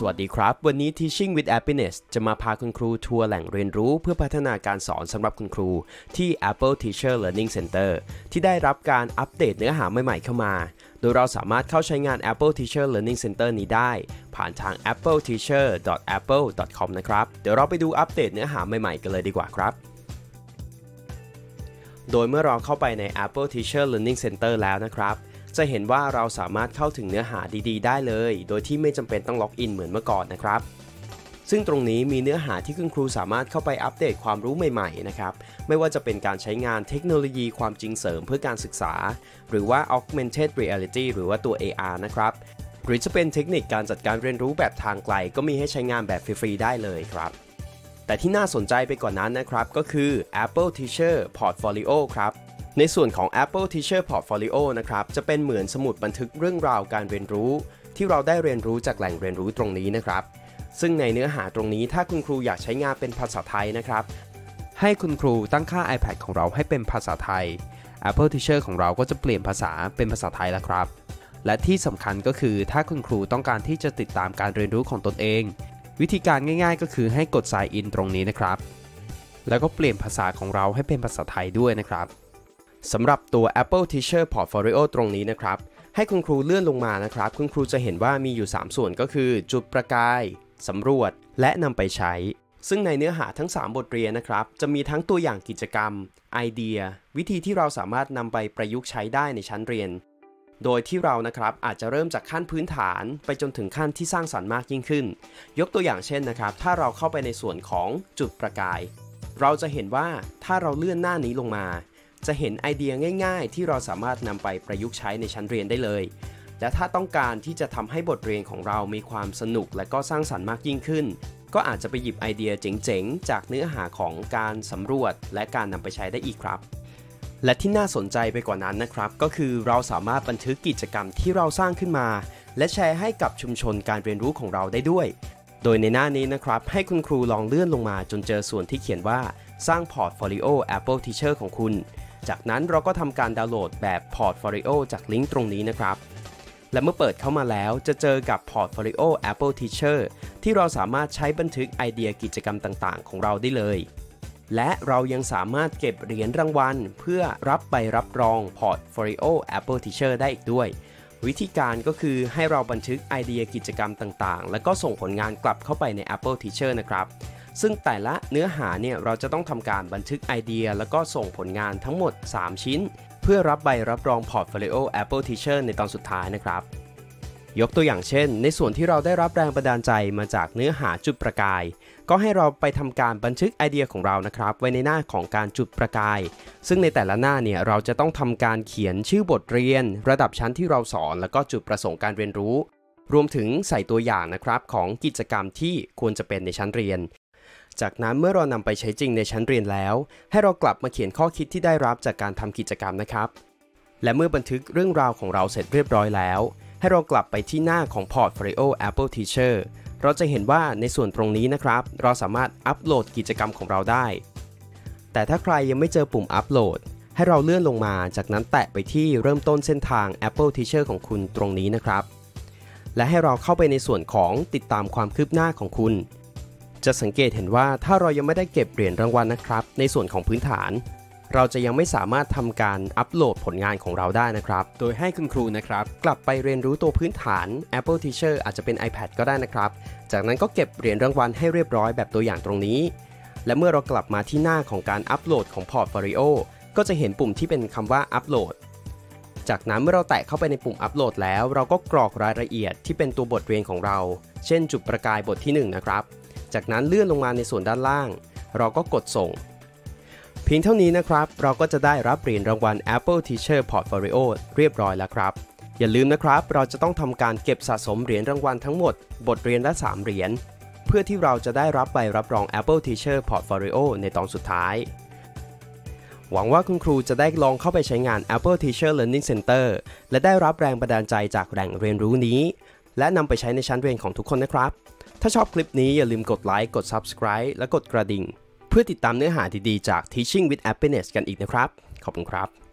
วัสดีครับวันนี้ Teaching with Happiness จะมาพาคุณครูทัวร์แหล่งเรียนรู้เพื่อพัฒนาการสอนสำหรับคุณครูที่ Apple Teacher Learning Center ที่ได้รับการอัปเดตเนื้อหาใหม่ๆเข้ามาโดยเราสามารถเข้าใช้งาน Apple Teacher Learning Center นี้ได้ผ่านทาง appleteacher.apple.com นะครับเดี๋ยวเราไปดูอัปเดตเนื้อหาใหม่ๆกันเลยดีกว่าครับโดยเมื่อเราเข้าไปใน Apple Teacher Learning Center แล้วนะครับจะเห็นว่าเราสามารถเข้าถึงเนื้อหาดีๆได้เลยโดยที่ไม่จำเป็นต้องล็อกอินเหมือนเมื่อก่อนนะครับซึ่งตรงนี้มีเนื้อหาที่คุณครูสามารถเข้าไปอัปเดตความรู้ใหม่ๆนะครับไม่ว่าจะเป็นการใช้งานเทคโนโลยีความจริงเสริมเพื่อการศึกษาหรือว่า Augmented Reality หรือว่าตัว AR นะครับหรือจะเป็นเทคนิคการจัดการเรียนรู้แบบทางไกลก็มีให้ใช้งานแบบฟรีๆได้เลยครับแต่ที่น่าสนใจไปกว่านั้นนะครับก็คือ Apple Teacher Portfolio ครับในส่วนของ Apple Teacher Portfolio นะครับจะเป็นเหมือนสมุดบันทึกเรื่องราวการเรียนรู้ที่เราได้เรียนรู้จากแหล่งเรียนรู้ตรงนี้นะครับซึ่งในเนื้อหาตรงนี้ถ้าคุณครูอยากใช้งานเป็นภาษาไทยนะครับให้คุณครูตั้งค่า iPad ของเราให้เป็นภาษาไทย Apple Teacher ของเราก็จะเปลี่ยนภาษาเป็นภาษาไทยแล้วครับและที่สำคัญก็คือถ้าคุณครูต้องการที่จะติดตามการเรียนรู้ของตนเองวิธีการง่ายๆก็คือให้กด Sign In ตรงนี้นะครับแล้วก็เปลี่ยนภาษาของเราให้เป็นภาษาไทยด้วยนะครับสำหรับตัว Apple Teacher Portfolio ตรงนี้นะครับให้คุณครูเลื่อนลงมานะครับคุณครูจะเห็นว่ามีอยู่3ส่วนก็คือจุดประกายสำรวจและนำไปใช้ซึ่งในเนื้อหาทั้ง3บทเรียนนะครับจะมีทั้งตัวอย่างกิจกรรมไอเดียวิธีที่เราสามารถนำไปประยุกต์ใช้ได้ในชั้นเรียนโดยที่เรานะครับอาจจะเริ่มจากขั้นพื้นฐานไปจนถึงขั้นที่สร้างสรรค์มากยิ่งขึ้นยกตัวอย่างเช่นนะครับถ้าเราเข้าไปในส่วนของจุดประกายเราจะเห็นว่าถ้าเราเลื่อนหน้านี้ลงมาจะเห็นไอเดียง่ายๆที่เราสามารถนำไปประยุกต์ใช้ในชั้นเรียนได้เลยและถ้าต้องการที่จะทำให้บทเรียนของเรามีความสนุกและก็สร้างสรรค์มากยิ่งขึ้นก็อาจจะไปหยิบไอเดียเจ๋งๆจากเนื้อหาของการสำรวจและการนำไปใช้ได้อีกครับและที่น่าสนใจไปกว่านั้นนะครับก็คือเราสามารถบันทึกกิจกรรมที่เราสร้างขึ้นมาและแชร์ให้กับชุมชนการเรียนรู้ของเราได้ด้วยโดยในหน้านี้นะครับให้คุณครูลองเลื่อนลงมาจนเจอส่วนที่เขียนว่าสร้าง Portfolio Apple Teacher ของคุณจากนั้นเราก็ทำการดาวน์โหลดแบบ Portfolio จากลิงก์ตรงนี้นะครับและเมื่อเปิดเข้ามาแล้วจะเจอกับ Portfolio Apple Teacher ที่เราสามารถใช้บันทึกไอเดียกิจกรรมต่างๆของเราได้เลยและเรายังสามารถเก็บเหรียญรางวัลเพื่อรับใบรับรอง Portfolio Apple Teacher ได้อีกด้วยวิธีการก็คือให้เราบันทึกไอเดียกิจกรรมต่างๆแล้วก็ส่งผลงานกลับเข้าไปใน Apple Teacher นะครับซึ่งแต่ละเนื้อหาเนี่ยเราจะต้องทำการบันทึกไอเดียแล้วก็ส่งผลงานทั้งหมด3ชิ้นเพื่อรับใบรับรอง Portfolio Apple Teacher ในตอนสุดท้ายนะครับยกตัวอย่างเช่นในส่วนที่เราได้รับแรงบันดาลใจมาจากเนื้อหาจุดประกายก็ให้เราไปทำการบันทึกไอเดียของเรานะครับไว้ในหน้าของการจุดประกายซึ่งในแต่ละหน้าเนี่ยเราจะต้องทำการเขียนชื่อบทเรียนระดับชั้นที่เราสอนแล้วก็จุดประสงค์การเรียนรู้รวมถึงใส่ตัวอย่างนะครับของกิจกรรมที่ควรจะเป็นในชั้นเรียนจากนั้นเมื่อเรานำไปใช้จริงในชั้นเรียนแล้วให้เรากลับมาเขียนข้อคิดที่ได้รับจากการทำกิจกรรมนะครับและเมื่อบันทึกเรื่องราวของเราเสร็จเรียบร้อยแล้วให้เรากลับไปที่หน้าของ Portfolio Apple Teacher เราจะเห็นว่าในส่วนตรงนี้นะครับเราสามารถอัปโหลดกิจกรรมของเราได้แต่ถ้าใครยังไม่เจอปุ่มอัปโหลดให้เราเลื่อนลงมาจากนั้นแตะไปที่เริ่มต้นเส้นทาง Apple Teacher ของคุณตรงนี้นะครับและให้เราเข้าไปในส่วนของติดตามความคืบหน้าของคุณจะสังเกตเห็นว่าถ้าเรายังไม่ได้เก็บเหรียญรางวัลนะครับในส่วนของพื้นฐานเราจะยังไม่สามารถทำการอัปโหลดผลงานของเราได้นะครับโดยให้คุณครูนะครับกลับไปเรียนรู้ตัวพื้นฐาน Apple Teacher อาจจะเป็น iPad ก็ได้นะครับจากนั้นก็เก็บเหรียญรางวัลให้เรียบร้อยแบบตัวอย่างตรงนี้และเมื่อเรากลับมาที่หน้าของการอัปโหลดของ Portfolio ก็จะเห็นปุ่มที่เป็นคำว่าอัปโหลดจากนั้นเมื่อเราแตะเข้าไปในปุ่มอัปโหลดแล้วเราก็กรอกรายละเอียดที่เป็นตัวบทเรียนของเราเช่นจุดประกายบทที่1นะครับจากนั้นเลื่อนลงมาในส่วนด้านล่างเราก็กดส่งเพียงเท่านี้นะครับเราก็จะได้รับเหรียญรางวัล Apple Teacher Portfolio เรียบร้อยแล้วครับอย่าลืมนะครับเราจะต้องทำการเก็บสะสมเหรียญรางวัลทั้งหมดบทเรียนละ3เหรียญเพื่อที่เราจะได้รับใบรับรอง Apple Teacher Portfolio ในตอนสุดท้ายหวังว่าคุณครูจะได้ลองเข้าไปใช้งาน Apple Teacher Learning Center และได้รับแรงบันดาลใจจากแหล่งเรียนรู้นี้และนำไปใช้ในชั้นเรียนของทุกคนนะครับถ้าชอบคลิปนี้อย่าลืมกดไลค์กด Subscribe และกดกระดิ่งเพื่อติดตามเนื้อหาดีๆจาก Teaching with Happiness กันอีกนะครับขอบคุณครับ